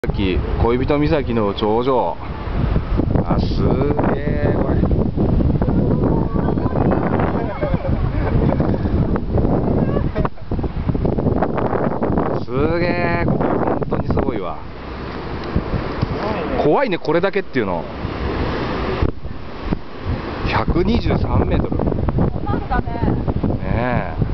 恋人岬の頂上。あ、すげえこれ。すげえ、ここ本当にすごいわ。怖いね、これだけっていうの。123メートル。ねえ。